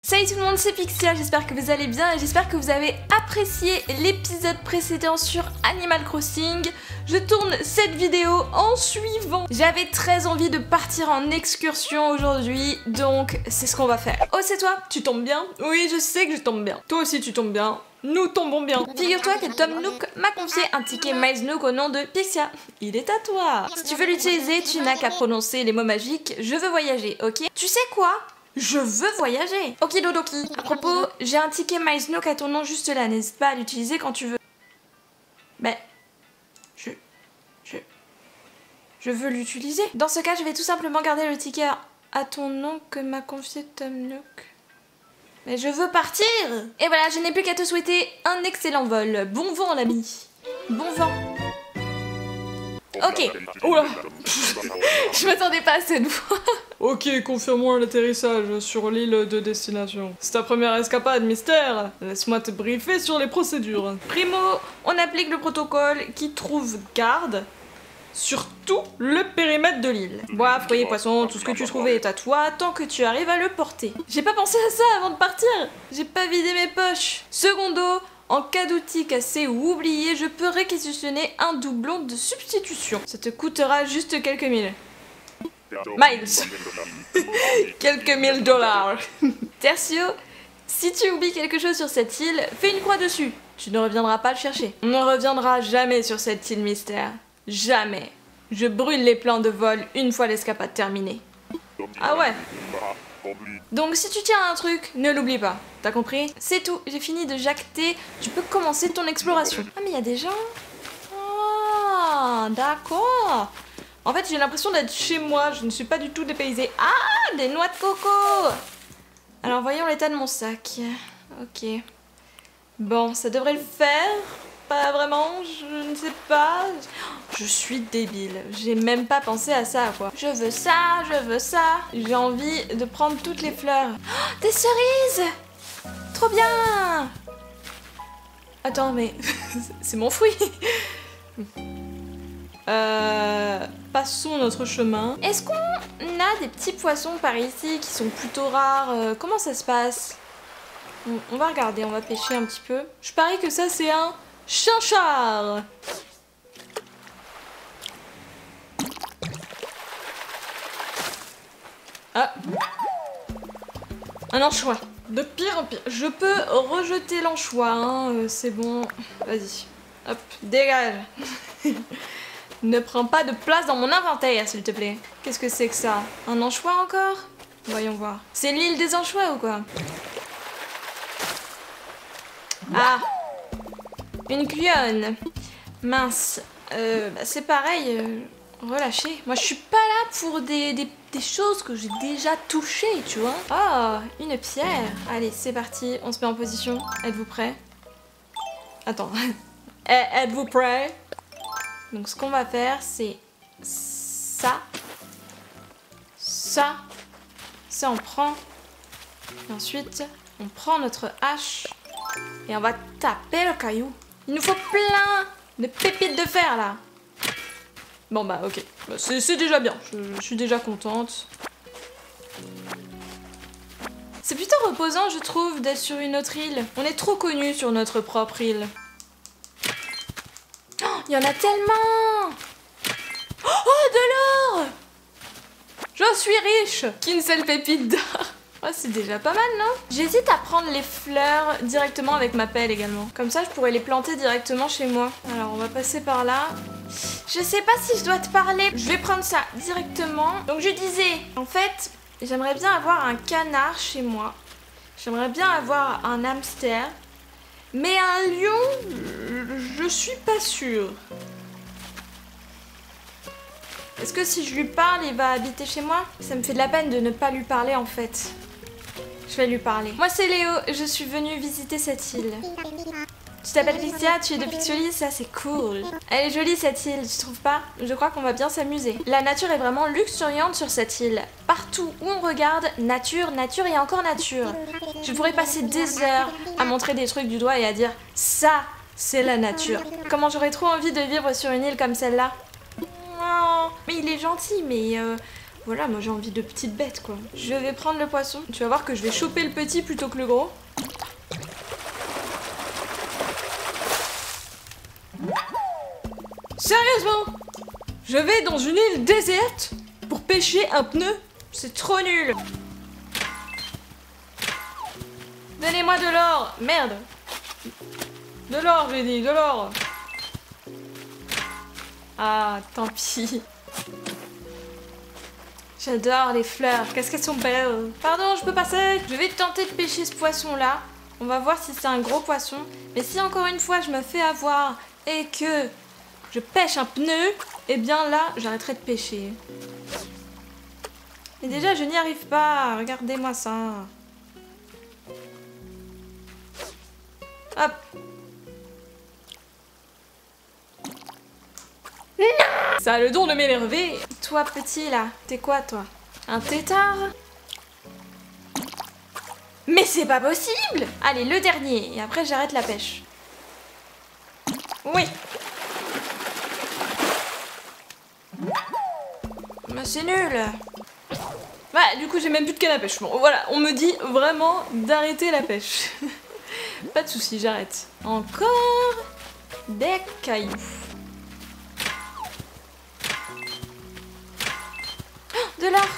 Salut tout le monde, c'est Pixia, j'espère que vous allez bien et j'espère que vous avez apprécié l'épisode précédent sur Animal Crossing. Je tourne cette vidéo en suivant. J'avais très envie de partir en excursion aujourd'hui, donc c'est ce qu'on va faire. Oh, c'est toi? Tu tombes bien? Oui, je sais que je tombe bien. Toi aussi tu tombes bien. Nous tombons bien. Figure-toi que Tom Nook m'a confié un ticket Miles Nook au nom de Pixia. Il est à toi. Si tu veux l'utiliser, tu n'as qu'à prononcer les mots magiques. Je veux voyager, ok? Tu sais quoi? Je veux voyager. Okidodoki. À propos, j'ai un ticket Miles Nook à ton nom juste là. N'hésite pas à l'utiliser quand tu veux. Mais... Je veux l'utiliser. Dans ce cas, je vais tout simplement garder le ticket à ton nom que m'a confié Tom Nook. Mais je veux partir. Et voilà, je n'ai plus qu'à te souhaiter un excellent vol. Bon vent, l'ami. Bon vent. Ok. Oula. Je m'attendais pas à cette fois. Ok, confirmons l'atterrissage sur l'île de destination. C'est ta première escapade, mystère. Laisse-moi te briefer sur les procédures. Primo, on applique le protocole qui trouve garde sur tout le périmètre de l'île. Bois, fruits, poissons, tout ce que tu trouvais est à toi tant que tu arrives à le porter. J'ai pas pensé à ça avant de partir. J'ai pas vidé mes poches. Secondo, en cas d'outil cassé ou oublié, je peux réquisitionner un doublon de substitution. Ça te coûtera juste quelques mille. Miles. Quelques $1000. Tertio, si tu oublies quelque chose sur cette île, fais une croix dessus. Tu ne reviendras pas le chercher. On ne reviendra jamais sur cette île mystère. Jamais. Je brûle les plans de vol une fois l'escapade terminée. Ah ouais. Donc si tu tiens à un truc, ne l'oublie pas. T'as compris? C'est tout, j'ai fini de jacter. Tu peux commencer ton exploration. Ah mais il y a des gens? Ah, d'accord. En fait, j'ai l'impression d'être chez moi. Je ne suis pas du tout dépaysée. Ah, des noix de coco. Alors voyons l'état de mon sac. Ok. Bon, ça devrait le faire. Pas vraiment, je ne sais pas. Je suis débile. J'ai même pas pensé à ça, quoi. Je veux ça, je veux ça. J'ai envie de prendre toutes les fleurs. Oh, des cerises! Trop bien! Attends, mais... c'est mon fruit. Passons notre chemin. Est-ce qu'on a des petits poissons par ici qui sont plutôt rares? Comment ça se passe? On va regarder, on va pêcher un petit peu. Je parie que ça, c'est un... chinchard. Ah. Un anchois. De pire en pire. Je peux rejeter l'anchois, hein, c'est bon. Vas-y. Hop, dégage. Ne prends pas de place dans mon inventaire, s'il te plaît. Qu'est-ce que c'est que ça? Un anchois encore? Voyons voir. C'est l'île des anchois ou quoi? Ah! Une cuillonne. Mince. C'est pareil. Relâché. Moi, je suis pas là pour des choses que j'ai déjà touchées, tu vois. Oh, une pierre. Allez, c'est parti. On se met en position. Êtes-vous prêts? Attends. Êtes-vous prêts? Donc, ce qu'on va faire, c'est ça. Ça. Ça, on prend. Et ensuite, on prend notre hache. Et on va taper le caillou. Il nous faut plein de pépites de fer, là. Bon, bah, ok. Bah, c'est déjà bien. Je suis déjà contente. C'est plutôt reposant, je trouve, d'être sur une autre île. On est trop connus sur notre propre île. Oh, il y en a tellement! Oh, de l'or! Je suis riche! Qu'une seule pépite d'or. Oh, c'est déjà pas mal, non? J'hésite à prendre les fleurs directement avec ma pelle également. Comme ça, je pourrais les planter directement chez moi. Alors, on va passer par là. Je sais pas si je dois te parler. Je vais prendre ça directement. Donc, je disais, en fait, j'aimerais bien avoir un canard chez moi. J'aimerais bien avoir un hamster. Mais un lion, je suis pas sûre. Est-ce que si je lui parle, il va habiter chez moi? Ça me fait de la peine de ne pas lui parler, en fait. Je vais lui parler. Moi, c'est Léo. Je suis venue visiter cette île. Tu t'appelles Pixia, tu es de Pixiolis, ça c'est cool. Elle est jolie cette île, tu trouves pas? Je crois qu'on va bien s'amuser. La nature est vraiment luxuriante sur cette île. Partout où on regarde, nature, nature et encore nature. Je pourrais passer des heures à montrer des trucs du doigt et à dire ça, c'est la nature. Comment j'aurais trop envie de vivre sur une île comme celle-là. Oh, mais il est gentil, mais Voilà, moi j'ai envie de petites bêtes quoi. Je vais prendre le poisson. Tu vas voir que je vais choper le petit plutôt que le gros. Sérieusement? Je vais dans une île déserte pour pêcher un pneu? C'est trop nul. Donnez-moi de l'or. Merde. De l'or, j'ai dit, de l'or. Ah, tant pis. J'adore les fleurs, qu'est-ce qu'elles sont belles. Pardon, je peux passer? Je vais tenter de pêcher ce poisson-là. On va voir si c'est un gros poisson. Mais si encore une fois je me fais avoir et que je pêche un pneu, eh bien là, j'arrêterai de pêcher. Et déjà, je n'y arrive pas. Regardez-moi ça. Hop. Non! Ça a le don de m'énerver. Toi, petit, là, t'es quoi, toi? Un tétard? Mais c'est pas possible! Allez, le dernier, et après j'arrête la pêche. Oui. Mais c'est nul. Ouais, du coup, j'ai même plus de canne à pêche. Bon, voilà, on me dit vraiment d'arrêter la pêche. Pas de soucis, j'arrête. Encore des cailloux. Oh, de l'or.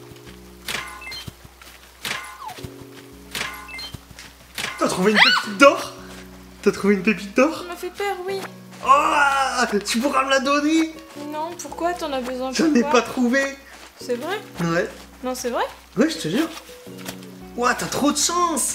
T'as trouvé une pépite d'or? T'as trouvé une pépite d'or? Ça m'a fait peur, oui. Oh, tu pourras me la donner? Non, pourquoi t'en as besoin? J'en ai pas trouvé. C'est vrai? Ouais. Non, c'est vrai? Ouais, je te jure. Ouah, t'as trop de chance.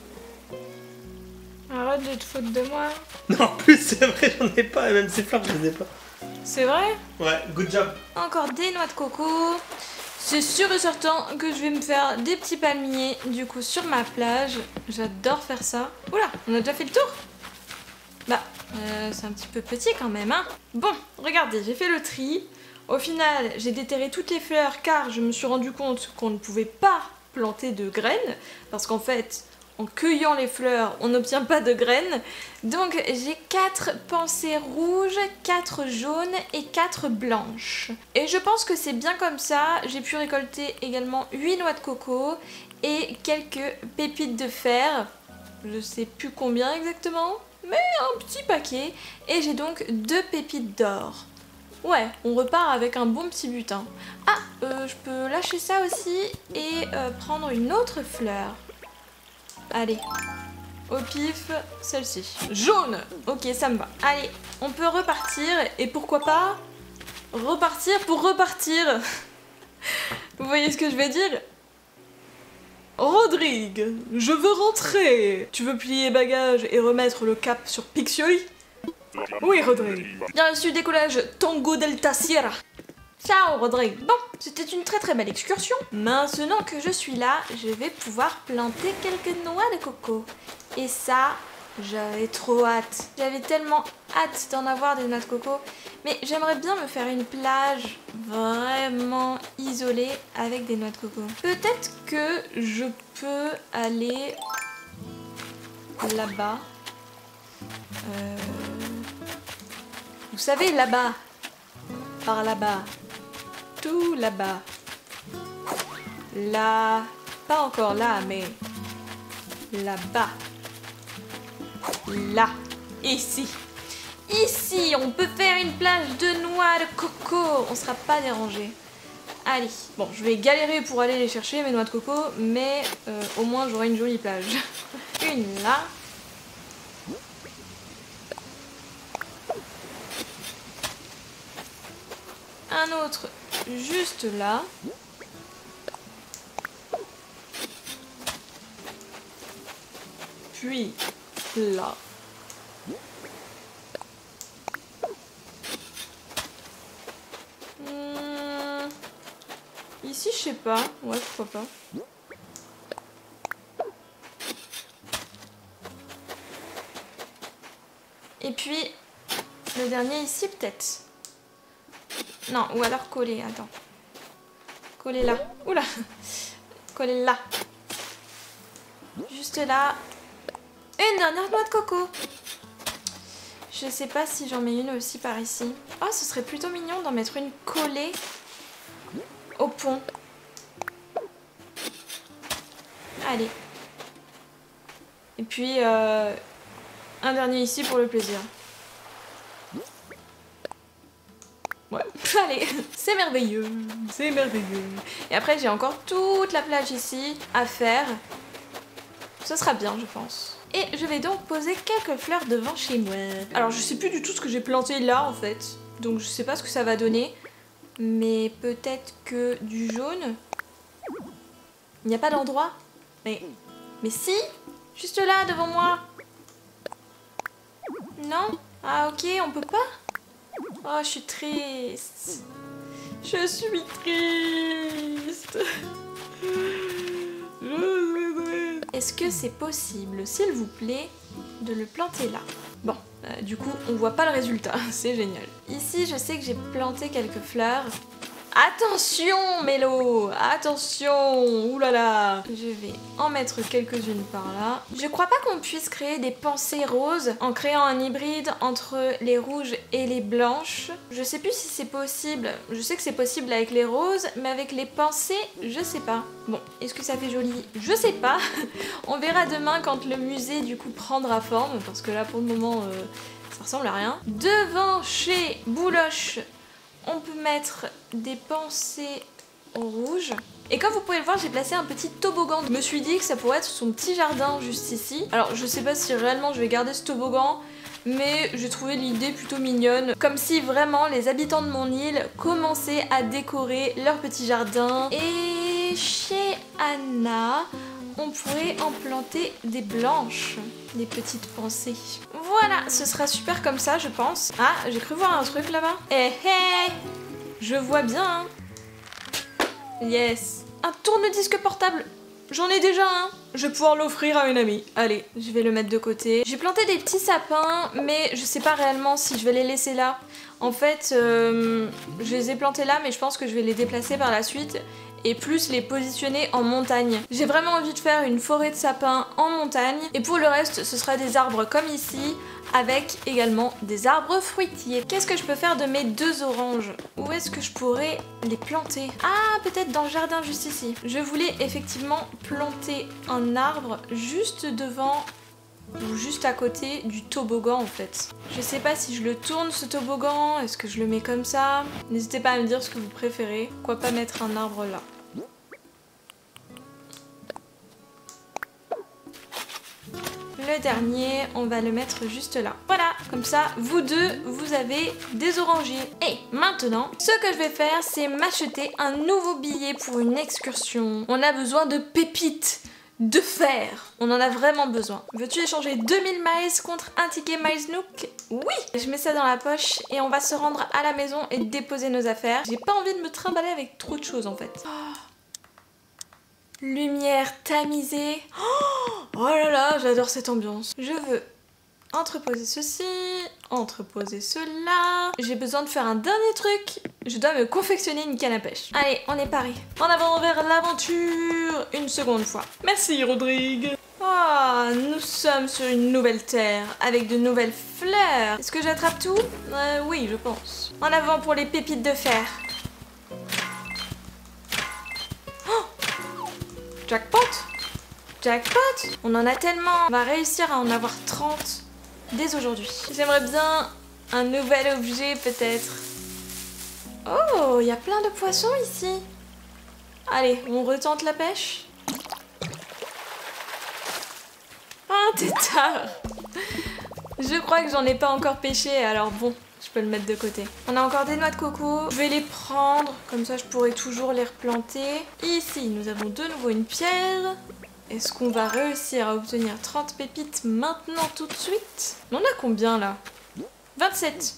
Arrête de te foutre de moi. Non, en plus, c'est vrai, j'en ai pas. Et même ces fleurs, je les ai pas. C'est vrai? Ouais, good job. Encore des noix de coco. C'est sûr et certain que je vais me faire des petits palmiers du coup sur ma plage. J'adore faire ça. Oula, on a déjà fait le tour? Bah, c'est un petit peu petit quand même, hein. Bon, regardez, j'ai fait le tri. Au final, j'ai déterré toutes les fleurs car je me suis rendu compte qu'on ne pouvait pas planter de graines. Parce qu'en fait, en cueillant les fleurs, on n'obtient pas de graines. Donc j'ai 4 pensées rouges, 4 jaunes et 4 blanches. Et je pense que c'est bien comme ça. J'ai pu récolter également 8 noix de coco et quelques pépites de fer. Je sais plus combien exactement, mais un petit paquet. Et j'ai donc 2 pépites d'or. Ouais, on repart avec un bon petit butin. Ah, je peux lâcher ça aussi et prendre une autre fleur. Allez, au pif, celle-ci. Jaune! Ok, ça me va. Allez, on peut repartir et pourquoi pas repartir pour repartir. Vous voyez ce que je veux dire? Rodrigue, je veux rentrer. Tu veux plier bagages et remettre le cap sur Pixioly? Oui, Rodrigue. Bien reçu, décollage Tango Delta Sierra. Ciao Rodrigue. Bon, c'était une très belle excursion. Maintenant que je suis là, je vais pouvoir planter quelques noix de coco. Et ça, j'avais trop hâte. J'avais tellement hâte d'en avoir des noix de coco. Mais j'aimerais bien me faire une plage vraiment isolée avec des noix de coco. Peut-être que je peux aller là-bas. Vous savez, là-bas. Par là-bas. Tout là-bas. Là. Pas encore là, mais. Là-bas. Là. Ici. Ici, on peut faire une plage de noix de coco. On sera pas dérangé. Allez. Bon, je vais galérer pour aller les chercher, mes noix de coco, mais au moins j'aurai une jolie plage. Une là. Un autre juste là. Puis là. Ici, je sais pas. Ouais, pourquoi pas. Et puis, le dernier ici, peut-être. Non, ou alors coller, attends. Coller là. Oula. Coller là. Juste là. Une dernière noix de coco. Je sais pas si j'en mets une aussi par ici. Oh, ce serait plutôt mignon d'en mettre une collée au pont. Allez. Et puis, un dernier ici pour le plaisir. Ouais. Allez, c'est merveilleux. C'est merveilleux. Et après, j'ai encore toute la plage ici à faire. Ce sera bien, je pense. Et je vais donc poser quelques fleurs devant chez moi. Alors, je sais plus du tout ce que j'ai planté là, en fait. Donc, je sais pas ce que ça va donner. Mais peut-être que du jaune. Il n'y a pas d'endroit. Mais si, juste là, devant moi. Non? Ah, ok, on peut pas? Oh, je suis triste. Je suis triste. Est-ce que c'est possible, s'il vous plaît, de le planter là? Bon, du coup, on voit pas le résultat. C'est génial. Ici, je sais que j'ai planté quelques fleurs. Attention, Mélo! Attention! Oulala! Je vais en mettre quelques-unes par là. Je crois pas qu'on puisse créer des pensées roses en créant un hybride entre les rouges et les blanches. Je sais plus si c'est possible. Je sais que c'est possible avec les roses, mais avec les pensées, je sais pas. Bon, est-ce que ça fait joli? Je sais pas. On verra demain quand le musée, du coup, prendra forme, parce que là, pour le moment, ça ressemble à rien. Devant chez Bouloche, on peut mettre des pensées rouges. Et comme vous pouvez le voir, j'ai placé un petit toboggan. Je me suis dit que ça pourrait être son petit jardin juste ici. Alors je sais pas si réellement je vais garder ce toboggan, mais j'ai trouvé l'idée plutôt mignonne. Comme si vraiment les habitants de mon île commençaient à décorer leur petit jardin. Et chez Anna, on pourrait en planter des blanches, des petites pensées. Voilà, ce sera super comme ça, je pense. Ah, j'ai cru voir un truc là-bas. Eh, hey, je vois bien. Hein. Yes. Un tourne-disque portable. J'en ai déjà un. Je vais pouvoir l'offrir à une amie. Allez, je vais le mettre de côté. J'ai planté des petits sapins, mais je sais pas réellement si je vais les laisser là. En fait, je les ai plantés là, mais je pense que je vais les déplacer par la suite et plus les positionner en montagne. J'ai vraiment envie de faire une forêt de sapins en montagne, et pour le reste, ce sera des arbres comme ici, avec également des arbres fruitiers. Qu'est-ce que je peux faire de mes 2 oranges? Où est-ce que je pourrais les planter? Ah, peut-être dans le jardin juste ici. Je voulais effectivement planter un arbre juste devant ou juste à côté du toboggan en fait. Je sais pas si je le tourne ce toboggan, est-ce que je le mets comme ça? N'hésitez pas à me dire ce que vous préférez. Pourquoi pas mettre un arbre là? Le dernier, on va le mettre juste là. Voilà, comme ça, vous deux, vous avez des orangers. Et maintenant, ce que je vais faire, c'est m'acheter un nouveau billet pour une excursion. On a besoin de pépites, de fer. On en a vraiment besoin. Veux-tu échanger 2000 miles contre un ticket Miles Nook? Oui! Je mets ça dans la poche et on va se rendre à la maison et déposer nos affaires. J'ai pas envie de me trimballer avec trop de choses en fait. Oh. Lumière tamisée. Oh là là, j'adore cette ambiance. Je veux entreposer ceci, entreposer cela. J'ai besoin de faire un dernier truc. Je dois me confectionner une canne à pêche. Allez, on est paré. En avant vers l'aventure. Une seconde fois. Merci, Rodrigue. Ah, nous sommes sur une nouvelle terre, avec de nouvelles fleurs. Est-ce que j'attrape tout? Oui, je pense. En avant pour les pépites de fer. Jackpot! Jackpot! On en a tellement! On va réussir à en avoir 30 dès aujourd'hui. J'aimerais bien un nouvel objet peut-être. Oh, il y a plein de poissons ici. Allez, on retente la pêche. Ah, t'es tard! Je crois que j'en ai pas encore pêché, alors bon, je peux le mettre de côté. On a encore des noix de coco. Je vais les prendre, comme ça je pourrai toujours les replanter. Ici, nous avons de nouveau une pierre. Est-ce qu'on va réussir à obtenir 30 pépites maintenant tout de suite? On en a combien là? 27.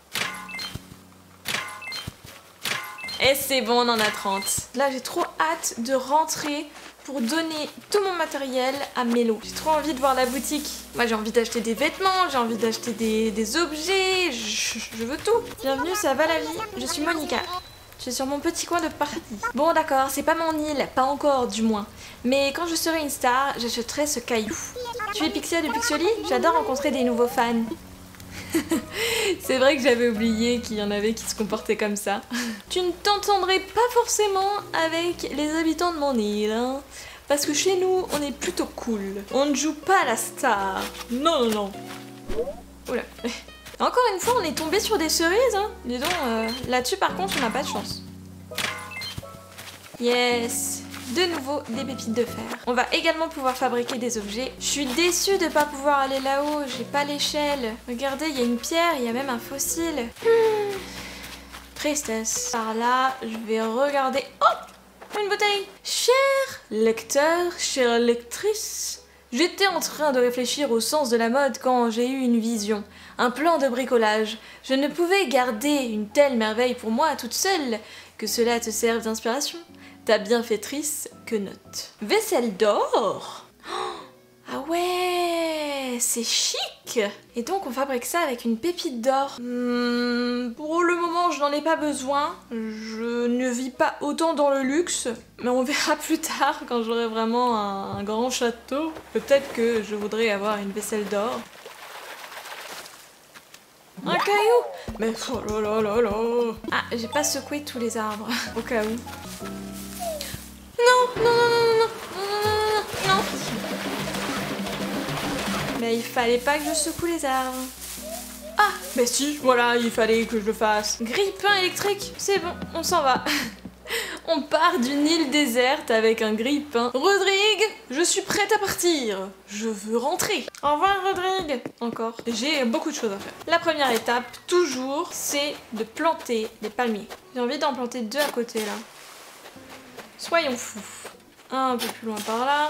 Et c'est bon, on en a 30. Là, j'ai trop hâte de rentrer pour donner tout mon matériel à Mélo. J'ai trop envie de voir la boutique. Moi, j'ai envie d'acheter des vêtements, j'ai envie d'acheter des objets, je veux tout. Bienvenue, ça va la vie? Je suis Monica. Je suis sur mon petit coin de paradis. Bon, d'accord, c'est pas mon île, pas encore du moins. Mais quand je serai une star, j'achèterai ce caillou. Tu es Pixia de Pixely? J'adore rencontrer des nouveaux fans. C'est vrai que j'avais oublié qu'il y en avait qui se comportaient comme ça. Tu ne t'entendrais pas forcément avec les habitants de mon île, hein, parce que chez nous, on est plutôt cool. On ne joue pas à la star. Non, non, non. Oula. Encore une fois, on est tombé sur des cerises, hein. Dis donc, là-dessus par contre, on n'a pas de chance. Yes. De nouveau, des pépites de fer. On va également pouvoir fabriquer des objets. Je suis déçue de ne pas pouvoir aller là-haut. J'ai pas l'échelle. Regardez, il y a une pierre, il y a même un fossile. Tristesse. Par là, je vais regarder... Oh, une bouteille. Cher lecteur, chère lectrice, j'étais en train de réfléchir au sens de la mode quand j'ai eu une vision. Un plan de bricolage. Je ne pouvais garder une telle merveille pour moi toute seule. Que cela te serve d'inspiration. Ta bienfaitrice, que note. Vaisselle d'or. Ah ouais, c'est chic. Et donc on fabrique ça avec une pépite d'or. Pour le moment, je n'en ai pas besoin. Je ne vis pas autant dans le luxe. Mais on verra plus tard, quand j'aurai vraiment un grand château. Peut-être que je voudrais avoir une vaisselle d'or. Un caillou. Mais oh là là là là. Ah, j'ai pas secoué tous les arbres, au cas où. Non, non, non, non, non, non, non. Mais il fallait pas que je secoue les arbres. Ah, mais si, voilà, il fallait que je le fasse. Grille-pain électrique, c'est bon, on s'en va. On part d'une île déserte avec un grille-pain. Rodrigue, je suis prête à partir. Je veux rentrer. Au revoir, Rodrigue. Encore. J'ai beaucoup de choses à faire. La première étape, toujours, c'est de planter des palmiers. J'ai envie d'en planter 2 à côté, là. Soyons fous. Un peu plus loin par là.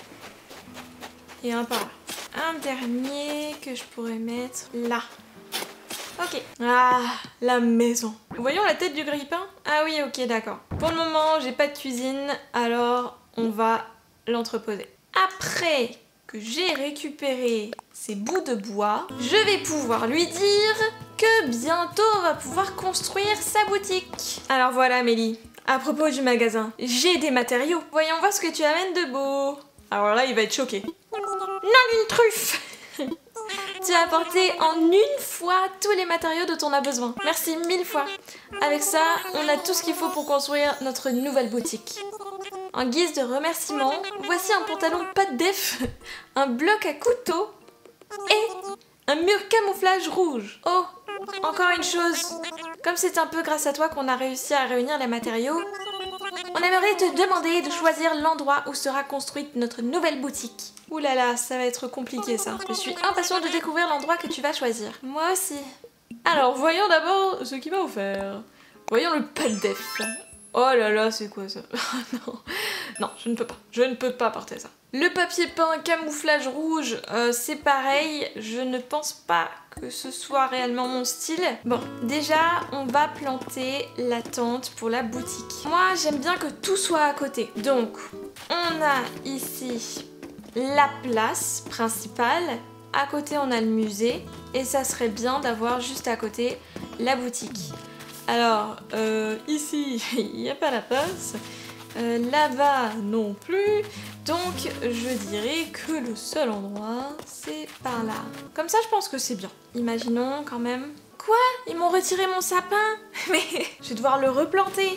Et un par là. Un dernier que je pourrais mettre là. Ok. Ah, la maison. Voyons la tête du grille-pain. Ah oui, ok, d'accord. Pour le moment, j'ai pas de cuisine, alors on va l'entreposer. Après que j'ai récupéré ces bouts de bois, je vais pouvoir lui dire que bientôt on va pouvoir construire sa boutique. Alors voilà, Amélie. À propos du magasin, j'ai des matériaux. Voyons voir ce que tu amènes de beau. Alors là, il va être choqué. Non, une truffe. Tu as apporté en une fois tous les matériaux dont on a besoin. Merci 1000 fois. Avec ça, on a tout ce qu'il faut pour construire notre nouvelle boutique. En guise de remerciement, voici un pantalon pas de def, un bloc à couteau et un mur camouflage rouge. Oh, encore une chose. Comme c'est un peu grâce à toi qu'on a réussi à réunir les matériaux, on aimerait te demander de choisir l'endroit où sera construite notre nouvelle boutique. Ouh là là, ça va être compliqué ça. Je suis impatiente de découvrir l'endroit que tu vas choisir. Moi aussi. Alors, voyons d'abord ce qu'il m'a offert. Voyons le pas de def. Oh là là, c'est quoi ça? Non, non, je ne peux pas. Je ne peux pas porter ça. Le papier peint camouflage rouge, c'est pareil. Je ne pense pas que ce soit réellement mon style. Bon, déjà, on va planter la tente pour la boutique. Moi, j'aime bien que tout soit à côté. Donc, on a ici la place principale. À côté, on a le musée. Et ça serait bien d'avoir juste à côté la boutique. Alors, ici, il n'y a pas la place. Là-bas, non plus. Donc, je dirais que le seul endroit, c'est par là. Comme ça, je pense que c'est bien. Imaginons quand même... Quoi? Ils m'ont retiré mon sapin? Mais je vais devoir le replanter.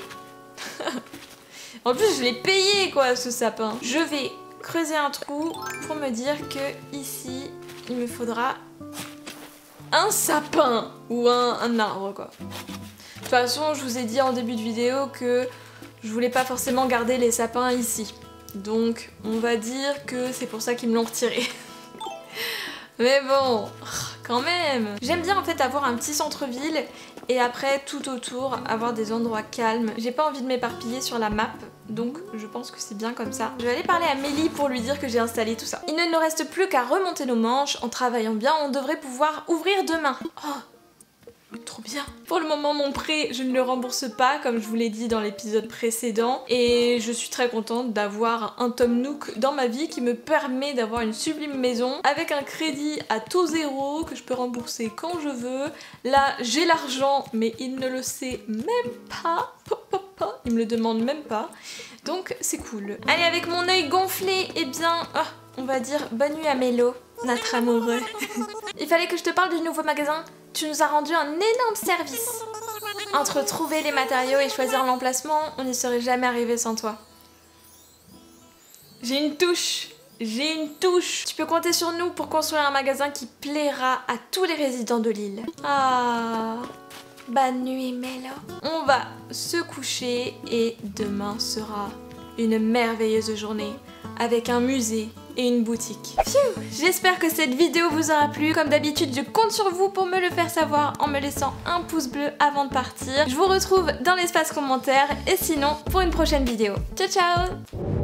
En plus, je l'ai payé, quoi, ce sapin. Je vais creuser un trou pour me dire que ici, il me faudra un sapin. Ou un arbre, quoi. De toute façon, je vous ai dit en début de vidéo que je voulais pas forcément garder les sapins ici. Donc, on va dire que c'est pour ça qu'ils me l'ont retiré. Mais bon, quand même. J'aime bien en fait avoir un petit centre-ville et après tout autour avoir des endroits calmes. J'ai pas envie de m'éparpiller sur la map, donc je pense que c'est bien comme ça. Je vais aller parler à Mélie pour lui dire que j'ai installé tout ça. Il ne nous reste plus qu'à remonter nos manches. En travaillant bien, on devrait pouvoir ouvrir demain. Oh, trop bien. Pour le moment, mon prêt, je ne le rembourse pas, comme je vous l'ai dit dans l'épisode précédent. Et je suis très contente d'avoir un Tom Nook dans ma vie qui me permet d'avoir une sublime maison avec un crédit à taux zéro que je peux rembourser quand je veux. Là, j'ai l'argent, mais il ne le sait même pas. Il me le demande même pas. Donc, c'est cool. Allez, avec mon œil gonflé, eh bien, on va dire bonne nuit à Mélo. notre amoureux. Il fallait que je te parle du nouveau magasin. Tu nous as rendu un énorme service. Entre trouver les matériaux et choisir l'emplacement, on n'y serait jamais arrivé sans toi. J'ai une touche. J'ai une touche. Tu peux compter sur nous pour construire un magasin qui plaira à tous les résidents de l'île. Ah, bonne nuit Mélo. On va se coucher et demain sera une merveilleuse journée avec un musée et une boutique. Pfiou. J'espère que cette vidéo vous aura plu. Comme d'habitude, je compte sur vous pour me le faire savoir en me laissant un pouce bleu avant de partir. Je vous retrouve dans l'espace commentaire et sinon pour une prochaine vidéo. Ciao ciao.